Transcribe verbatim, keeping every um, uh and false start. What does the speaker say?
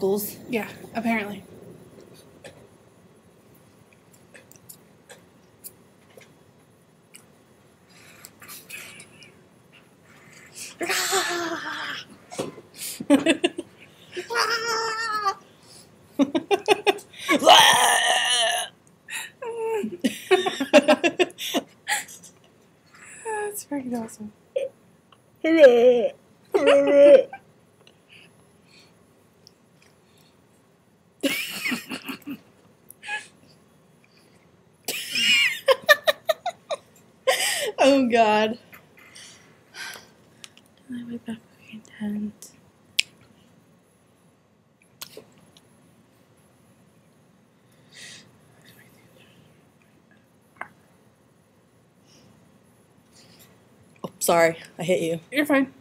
Goals? Yeah, apparently. That's freaking awesome. Oh God. I went back fucking tent. Oh, sorry, I hit you. You're fine.